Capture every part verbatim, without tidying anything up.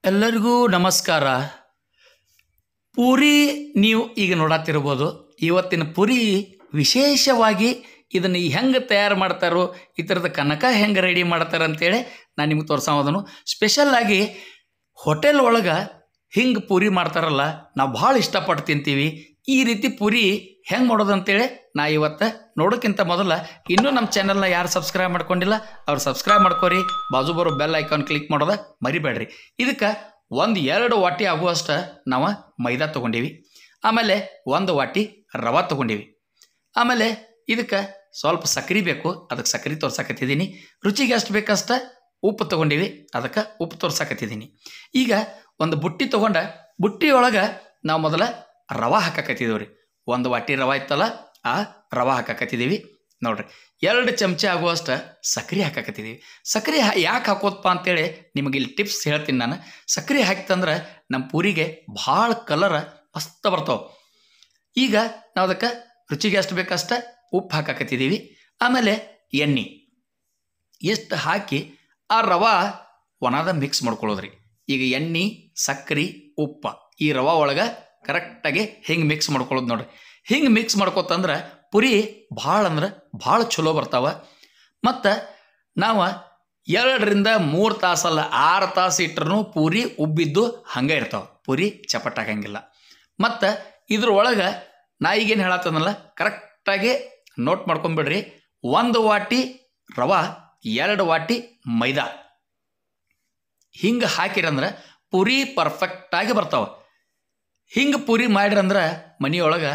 ಎಲ್ಲರಿಗೂ ನಮಸ್ಕಾರ. ಪೂರಿ ನೀವು ಈಗ ನೋಡತ್ತಿರ್ಬೋದು. ಇವತ್ತಿನ ಪೂರಿ ವಿಶೇಷವಾಗಿ ಇದನ್ನು ಹೆಂಗೆ ತಯಾರು ಮಾಡ್ತಾರೋ, ಈ ಥರದ ಕನಕ ಹೆಂಗೆ ರೆಡಿ ಮಾಡ್ತಾರೆ ಅಂತೇಳಿ ನಾನು ನಿಮ್ಗೆ ತೋರ್ಸೋದನು. ಸ್ಪೆಷಲ್ಲಾಗಿ ಹೋಟೆಲ್ ಒಳಗೆ ಹಿಂಗೆ ಪೂರಿ ಮಾಡ್ತಾರಲ್ಲ, ನಾವು ಭಾಳ ಇಷ್ಟಪಟ್ಟು ತಿಂತೀವಿ. ಈ ರೀತಿ ಪೂರಿ ಹೆಂಗೆ ಮಾಡೋದು ಅಂತೇಳಿ ನಾ ಇವತ್ತು ನೋಡೋಕ್ಕಿಂತ ಮೊದಲ ಇನ್ನೂ ನಮ್ಮ ಚಾನಲ್ನ ಯಾರು ಸಬ್ಸ್ಕ್ರೈಬ್ ಮಾಡ್ಕೊಂಡಿಲ್ಲ ಅವ್ರು ಸಬ್ಸ್ಕ್ರೈಬ್ ಮಾಡ್ಕೊರಿ. ಬಾಜು ಬರೋ ಬೆಲ್ ಐಕಾನ್ ಕ್ಲಿಕ್ ಮಾಡೋದ ಮರಿಬೇಡ್ರಿ. ಇದಕ್ಕೆ ಒಂದು ಎರಡು ವಾಟಿ ಆಗುವಷ್ಟು ನಾವು ಮೈದಾ ತೊಗೊಂಡೀವಿ. ಆಮೇಲೆ ಒಂದು ವಾಟಿ ರವೆ ತೊಗೊಂಡೀವಿ. ಆಮೇಲೆ ಇದಕ್ಕೆ ಸ್ವಲ್ಪ ಸಕ್ಕರೆ ಬೇಕು, ಅದಕ್ಕೆ ಸಕ್ಕರೆ ತೋರ್ಸಕತ್ತಿದ್ದೀನಿ. ರುಚಿಗೆ ಎಷ್ಟು ಬೇಕಷ್ಟ ಉಪ್ಪು ತೊಗೊಂಡೀವಿ, ಅದಕ್ಕೆ ಉಪ್ಪು ತೋರ್ಸಕತ್ತಿದ್ದೀನಿ. ಈಗ ಒಂದು ಬುಟ್ಟಿ ತೊಗೊಂಡ ಬುಟ್ಟಿಯೊಳಗೆ ನಾವು ಮೊದಲ ರವೆ ಹಾಕಕತ್ತಿದ್ದೀವಿ ರೀ. ಒಂದು ವಾಟಿ ರವೆ ಇತ್ತಲ್ಲ, ಆ ರವೆ ಹಾಕಕತ್ತಿದ್ದೀವಿ. ನೋಡ್ರಿ, ಎರಡು ಚಮಚ ಆಗುವಷ್ಟು ಸಕ್ಕರೆ ಹಾಕಕತ್ತಿದ್ದೀವಿ. ಸಕ್ಕರೆ ಯಾಕೆ ಹಾಕೋದಪ್ಪ ಅಂತೇಳಿ ನಿಮಗೆ ಇಲ್ಲಿ ಟಿಪ್ಸ್ ಹೇಳ್ತೀನಿ ನಾನು. ಸಕ್ಕರೆ ಹಾಕಿತಂದ್ರೆ ನಮ್ಮ ಪೂರಿಗೆ ಭಾಳ ಕಲರ್ ಮಸ್ತ್ ಬರ್ತಾವೆ. ಈಗ ನಾವು ಅದಕ್ಕೆ ರುಚಿಗೆ ಎಷ್ಟು ಬೇಕಷ್ಟ ಉಪ್ಪು ಹಾಕಕತ್ತಿದ್ದೀವಿ. ಆಮೇಲೆ ಎಣ್ಣೆ ಎಷ್ಟು ಹಾಕಿ ಆ ರವೆ ಒಣದ ಮಿಕ್ಸ್ ಮಾಡ್ಕೊಳ್ಳೋದ್ರಿ. ಈಗ ಎಣ್ಣೆ, ಸಕ್ಕರೆ, ಉಪ್ಪು ಈ ರವೆ ಒಳಗೆ ಕರೆಕ್ಟಾಗಿ ಹಿಂಗೆ ಮಿಕ್ಸ್ ಮಾಡ್ಕೊಳ್ಳೋದು ನೋಡ್ರಿ. ಹಿಂಗೆ ಮಿಕ್ಸ್ ಮಾಡ್ಕೊತಂದ್ರೆ ಪುರಿ ಭಾಳ ಅಂದ್ರೆ ಭಾಳ ಚಲೋ ಬರ್ತಾವೆ. ಮತ್ತು ನಾವು ಎರಡರಿಂದ ಮೂರು ತಾಸಲ್ಲ ಆರು ತಾಸು ಇಟ್ಟರೂ ಪೂರಿ ಉಬ್ಬಿದ್ದು ಹಂಗೆ ಇರ್ತಾವೆ. ಪೂರಿ ಚಪಟ್ಟಾಗಂಗಿಲ್ಲ. ಮತ್ತು ಇದ್ರೊಳಗೆ ನಾ ಈಗೇನು ಹೇಳತ್ತದಲ್ಲ ಕರೆಕ್ಟಾಗಿ ನೋಟ್ ಮಾಡ್ಕೊಂಬಿಡ್ರಿ. ಒಂದು ವಾಟಿ ರವೆ, ಎರಡು ವಾಟಿ ಮೈದಾ ಹಿಂಗೆ ಹಾಕಿರಂದ್ರೆ ಪೂರಿ ಪರ್ಫೆಕ್ಟಾಗಿ ಬರ್ತಾವೆ. ಹಿಂಗೆ ಪೂರಿ ಮಾಡಿರಂದ್ರೆ ಮನೆಯೊಳಗೆ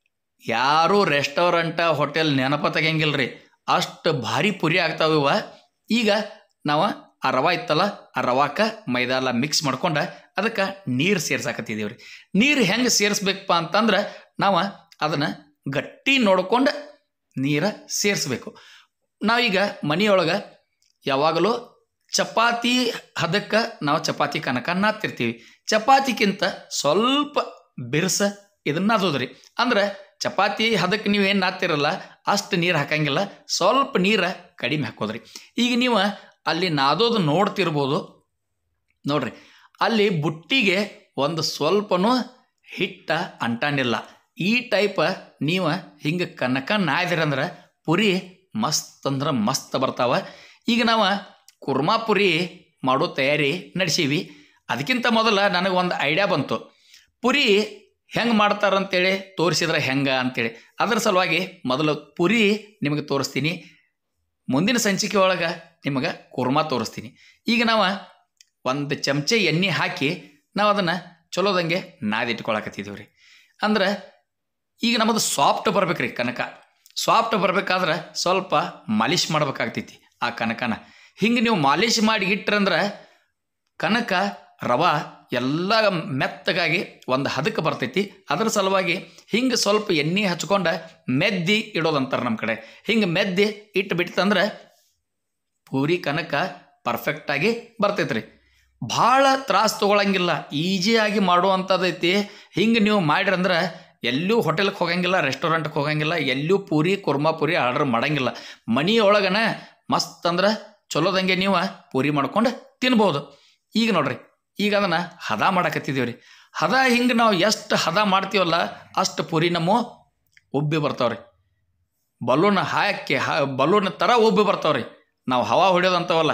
ಯಾರೂ ರೆಸ್ಟೋರೆಂಟ ಹೋಟೆಲ್ ನೆನಪ ತೆಗಿಯಂಗಿಲ್ಲ ರೀ, ಅಷ್ಟು ಭಾರಿ ಪೂರಿ ಆಗ್ತಾವ ಇವ. ಈಗ ನಾವು ಆ ರವೆ ಇತ್ತಲ್ಲ, ಆ ರವಾಕ ಮೈದಾ ಎಲ್ಲ ಮಿಕ್ಸ್ ಮಾಡ್ಕೊಂಡು ಅದಕ್ಕೆ ನೀರು ಸೇರ್ಸಾಕತ್ತಿದ್ದೀವಿ ರೀ. ನೀರು ಹೆಂಗೆ ಸೇರಿಸ್ಬೇಕಪ್ಪ ಅಂತಂದ್ರೆ ನಾವು ಅದನ್ನು ಗಟ್ಟಿ ನೋಡ್ಕೊಂಡು ನೀರು ಸೇರಿಸ್ಬೇಕು. ನಾವೀಗ ಮನೆಯೊಳಗೆ ಯಾವಾಗಲೂ ಚಪಾತಿ ಹದಕ್ಕೆ ನಾವು ಚಪಾತಿ ಕನಕ ನಾದ್ತಿರ್ತೀವಿ. ಚಪಾತಿಗಿಂತ ಸ್ವಲ್ಪ ಬಿರ್ಸ ಇದನ್ನು ನಾದೋದ್ರಿ. ಅಂದ್ರೆ ಚಪಾತಿ ಹದಕ್ಕೆ ನೀವು ಏನು ನಾದ್ತಿರಲ್ಲ ಅಷ್ಟು ನೀರು ಹಾಕಂಗಿಲ್ಲ, ಸ್ವಲ್ಪ ನೀರು ಕಡಿಮೆ ಹಾಕೋದ್ರಿ. ಈಗ ನೀವು ಅಲ್ಲಿ ನಾದೋದು ನೋಡ್ತಿರ್ಬೋದು ನೋಡ್ರಿ, ಅಲ್ಲಿ ಬುಟ್ಟಿಗೆ ಒಂದು ಸ್ವಲ್ಪನೂ ಹಿಟ್ಟ ಅಂಟಾನಿಲ್ಲ. ಈ ಟೈಪ್ ನೀವು ಹಿಂಗೆ ಕನಕ ನಾಯ್ದಿರಂದ್ರೆ ಪುರಿ ಮಸ್ತ್ ಅಂದ್ರೆ ಮಸ್ತ್ ಬರ್ತಾವೆ. ಈಗ ನಾವು ಕುರ್ಮಾ ಪುರಿ ಮಾಡೋ ತಯಾರಿ ನಡೆಸೀವಿ. ಅದಕ್ಕಿಂತ ಮೊದಲು ನನಗೆ ಒಂದು ಐಡಿಯಾ ಬಂತು, ಪುರಿ ಹೆಂಗೆ ಮಾಡ್ತಾರಂತೇಳಿ ತೋರಿಸಿದ್ರೆ ಹೆಂಗೆ ಅಂತೇಳಿ. ಅದರ ಸಲುವಾಗಿ ಮೊದಲು ಪುರಿ ನಿಮಗೆ ತೋರಿಸ್ತೀನಿ, ಮುಂದಿನ ಸಂಚಿಕೆ ಒಳಗೆ ನಿಮಗೆ ಕುರ್ಮಾ ತೋರಿಸ್ತೀನಿ. ಈಗ ನಾವು ಒಂದು ಚಮಚ ಎಣ್ಣೆ ಹಾಕಿ ನಾವು ಅದನ್ನು ಚಲೋದಂಗೆ ನಾದಿಟ್ಕೊಳಕತ್ತಿದ್ದೀವಿ ರೀ. ಅಂದ್ರೆ ಈಗ ನಮ್ಮದು ಸಾಫ್ಟ್ ಬರ್ಬೇಕು ರೀ ಕನಕ. ಸಾಫ್ಟ್ ಬರಬೇಕಾದ್ರೆ ಸ್ವಲ್ಪ ಮಾಲಿಷ್ ಮಾಡ್ಬೇಕಾಗ್ತೈತಿ ಆ ಕನಕನ. ಹಿಂಗೆ ನೀವು ಮಾಲಿಷ್ ಮಾಡಿ ಇಟ್ರಂದ್ರೆ ಕನಕ ರವೆ ಎಲ್ಲ ಮೆತ್ತಗಾಗಿ ಒಂದು ಹದಕ್ಕೆ ಬರ್ತೈತಿ. ಅದರ ಸಲುವಾಗಿ ಹಿಂಗೆ ಸ್ವಲ್ಪ ಎಣ್ಣೆ ಹಚ್ಕೊಂಡು ಮೆದ್ದಿ ಇಡೋದಂತಾರೆ ನಮ್ಮ ಕಡೆ. ಹಿಂಗೆ ಮೆದ್ದಿ ಇಟ್ಟು ಬಿಡ್ತಂದ್ರೆ ಪೂರಿ ಕನಕ ಪರ್ಫೆಕ್ಟಾಗಿ ಬರ್ತೈತೆ ರೀ. ಭಾಳ ತ್ರಾಸು ತೊಗೊಳಂಗಿಲ್ಲ, ಈಜಿಯಾಗಿ ಮಾಡುವಂಥದ್ದೈತಿ. ಹಿಂಗೆ ನೀವು ಮಾಡಿರಂದ್ರೆ ಎಲ್ಲೂ ಹೋಟೆಲ್ಗೆ ಹೋಗಂಗಿಲ್ಲ, ರೆಸ್ಟೋರೆಂಟ್ಗೆ ಹೋಗಂಗಿಲ್ಲ, ಎಲ್ಲೂ ಪೂರಿ ಕುರ್ಮಾ ಪೂರಿ ಆರ್ಡ್ರ್ ಮಾಡಂಗಿಲ್ಲ. ಮನೆಯೊಳಗನ ಮಸ್ತ್ ಅಂದ್ರೆ ಚಲೋದಂಗೆ ನೀವು ಪೂರಿ ಮಾಡ್ಕೊಂಡು ತಿನ್ಬೋದು. ಈಗ ನೋಡ್ರಿ, ಈಗ ಅದನ್ನು ಹದ ಮಾಡಕತ್ತಿದ್ದೀವಿ ರೀ. ಹದ ಹಿಂಗೆ ನಾವು ಎಷ್ಟು ಹದ ಮಾಡ್ತೀವಲ್ಲ ಅಷ್ಟು ಪೂರಿ ನಮ್ಮ ಉಬ್ಬಿ ಬರ್ತಾವ್ರಿ. ಬಲೂನ್ ಹಾಕಿ ಹ ಬಲೂನ್ ಥರ ಉಬ್ಬಿ ಬರ್ತಾವ್ರಿ. ನಾವು ಹವಾ ಹೊಡೆಯೋದಂತವಲ್ಲ,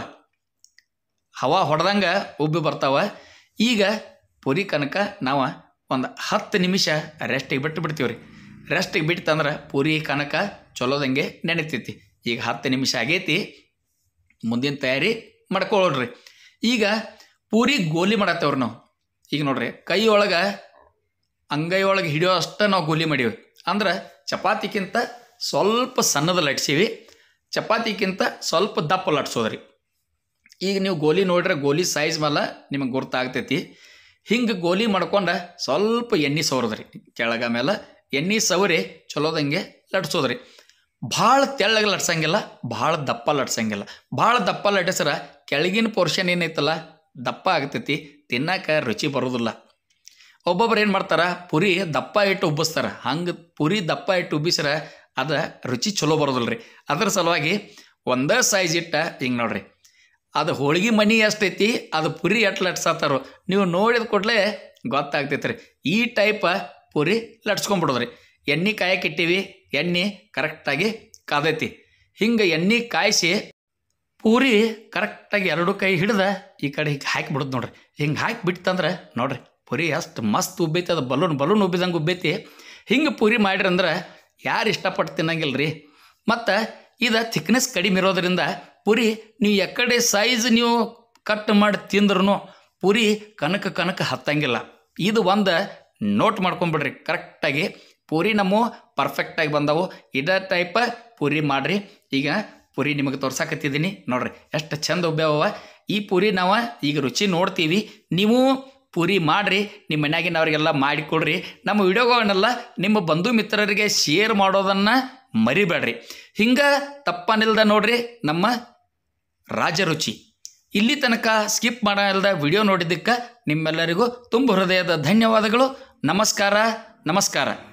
ಹವಾ ಹೊಡೆದಂಗೆ ಉಬ್ಬಿ ಬರ್ತಾವೆ. ಈಗ ಪೂರಿ ಕನಕ ನಾವು ಒಂದು ಹತ್ತು ನಿಮಿಷ ರೆಸ್ಟಿಗೆ ಬಿಟ್ಟು ಬಿಡ್ತೀವಿ ರೀ. ರೆಸ್ಟಿಗೆ ಬಿಟ್ಟಂದ್ರೆ ಪೂರಿ ಕನಕ ಚಲೋದಂಗೆ ನೆನೀತೈತಿ. ಈಗ ಹತ್ತು ನಿಮಿಷ ಆಗೈತಿ, ಮುಂದಿನ ತಯಾರಿ ಮಾಡ್ಕೊಳ್ಳೋಡ್ರಿ. ಈಗ ಪೂರಿ ಗೋಲಿ ಮಾಡತ್ತೇವ್ರಿ ನಾವು. ಈಗ ನೋಡ್ರಿ, ಕೈ ಒಳಗೆ ಅಂಗೈ ಒಳಗೆ ಹಿಡಿಯೋ ಅಷ್ಟು ನಾವು ಗೋಲಿ ಮಾಡೀವಿ. ಅಂದ್ರೆ ಚಪಾತಿಗಿಂತ ಸ್ವಲ್ಪ ಸಣ್ಣದ ಲಟ್ಸೀವಿ, ಚಪಾತಿಗಿಂತ ಸ್ವಲ್ಪ ದಪ್ಪ ಲಟ್ಸೋದ್ರಿ. ಈಗ ನೀವು ಗೋಲಿ ನೋಡ್ರೆ ಗೋಲಿ ಸೈಜ್ ಮೇಲೆ ನಿಮಗೆ ಗುರ್ತಾಗ್ತೈತಿ. ಹಿಂಗೆ ಗೋಲಿ ಮಾಡ್ಕೊಂಡು ಸ್ವಲ್ಪ ಎಣ್ಣೆ ಸವರದ್ರಿ. ಕೆಳಗ ಮೇಲೆ ಎಣ್ಣೆ ಸವರಿ ಚಲೋದಂಗೆ ಲಟ್ಸೋದ್ರಿ. ಭಾಳ ತೆಳ್ಳಗೆ ಲಟ್ಸಂಗಿಲ್ಲ, ಭಾಳ ದಪ್ಪ ಲಟ್ಸಂಗಿಲ್ಲ. ಭಾಳ ದಪ್ಪ ಲಟ್ಟಿಸ್ರೆ ಕೆಳಗಿನ ಪೋರ್ಷನ್ ಏನೈತಲ್ಲ ದಪ್ಪ ಆಗ್ತೈತಿ, ತಿನ್ನಕ್ಕೆ ರುಚಿ ಬರೋದಿಲ್ಲ. ಒಬ್ಬೊಬ್ರು ಏನು ಮಾಡ್ತಾರೆ, ಪುರಿ ದಪ್ಪ ಇಟ್ಟು ಉಬ್ಬಿಸ್ತಾರೆ. ಹಂಗೆ ಪುರಿ ದಪ್ಪ ಇಟ್ಟು ಉಬ್ಬಿಸ್ರೆ ಅದು ರುಚಿ ಚಲೋ ಬರೋದಿಲ್ಲ ರೀ. ಅದ್ರ ಸಲುವಾಗಿ ಒಂದೇ ಸೈಜ್ ಇಟ್ಟು ಹಿಂಗೆ ನೋಡ್ರಿ ಅದು ಹೋಳಿಗೆ ಮನಿ ಎಷ್ಟೈತಿ ಅದು ಪುರಿ ಎಟ್ಟು ಲಟ್ಸತ್ತಾರೋ ನೀವು ನೋಡಿದ ಕೂಡಲೇ ಗೊತ್ತಾಗ್ತೈತೆ ರೀ. ಈ ಟೈಪ ಪುರಿ ಲಟ್ಸ್ಕೊಂಬಿಡೋದ್ರಿ. ಎಣ್ಣೆ ಕಾಯಕ್ಕೆ ಇಟ್ಟಿವಿ, ಎಣ್ಣೆ ಕರೆಕ್ಟಾಗಿ ಕಾದೈತಿ. ಹಿಂಗೆ ಎಣ್ಣೆ ಕಾಯಿಸಿ ಪೂರಿ ಕರೆಕ್ಟಾಗಿ ಎರಡು ಕೈ ಹಿಡ್ದು ಈ ಕಡೆ ಹಿಂಗೆ ಹಾಕಿಬಿಡೋದು ನೋಡ್ರಿ. ಹಿಂಗೆ ಹಾಕಿ ಬಿಡ್ತಂದ್ರೆ ನೋಡ್ರಿ ಪುರಿ ಅಷ್ಟು ಮಸ್ತ್ ಉಬ್ಬೈತಿ. ಅದು ಬಲೂನ್ ಬಲೂನ್ ಉಬ್ಬಿದಂಗೆ ಉಬ್ಬೈತಿ. ಹಿಂಗೆ ಪೂರಿ ಮಾಡಿರಿ ಅಂದ್ರೆ ಯಾರು ಇಷ್ಟಪಟ್ಟು ತಿನ್ನಂಗಿಲ್ಲ ರೀ. ಮತ್ತು ಇದು ಥಿಕ್ನೆಸ್ ಕಡಿಮೆ ಇರೋದ್ರಿಂದ ಪುರಿ ನೀವು ಎಕಡೆ ಸೈಜ್ ನೀವು ಕಟ್ ಮಾಡಿ ತಿಂದ್ರೂ ಪುರಿ ಕನಕ ಕನಕ ಹತ್ತಂಗಿಲ್ಲ. ಇದು ಒಂದು ನೋಟ್ ಮಾಡ್ಕೊಂಬಿಡ್ರಿ. ಕರೆಕ್ಟಾಗಿ ಪೂರಿ ನಮ್ಮ ಪರ್ಫೆಕ್ಟಾಗಿ ಬಂದವು. ಇದೇ ಟೈಪ ಪೂರಿ ಮಾಡಿರಿ. ಈಗ ಪೂರಿ ನಿಮಗೆ ತೋರ್ಸಾಕತ್ತಿದ್ದೀನಿ ನೋಡ್ರಿ ಎಷ್ಟು ಚಂದ ಉಬ್ಬ್ಯಾವ. ಈ ಪೂರಿ ನಾವು ಈಗ ರುಚಿ ನೋಡ್ತೀವಿ. ನೀವು ಪೂರಿ ಮಾಡಿರಿ, ನಿಮ್ಮ ಮನ್ಯಾಗಿನವ್ರಿಗೆಲ್ಲ ಮಾಡಿಕೊಡ್ರಿ. ನಮ್ಮ ವಿಡಿಯೋಗಳನ್ನೆಲ್ಲ ನಿಮ್ಮ ಬಂಧು ಮಿತ್ರರಿಗೆ ಶೇರ್ ಮಾಡೋದನ್ನು ಮರಿಬೇಡ್ರಿ. ಹಿಂಗೆ ತಪ್ಪನಿಲ್ದ ನೋಡ್ರಿ ನಮ್ಮ ರಾಜರುಚಿ. ಇಲ್ಲಿ ತನಕ ಸ್ಕಿಪ್ ಮಾಡೋಲ್ದ ವಿಡಿಯೋ ನೋಡಿದ್ದಕ್ಕೆ ನಿಮ್ಮೆಲ್ಲರಿಗೂ ತುಂಬ ಹೃದಯದ ಧನ್ಯವಾದಗಳು. ನಮಸ್ಕಾರ ನಮಸ್ಕಾರ.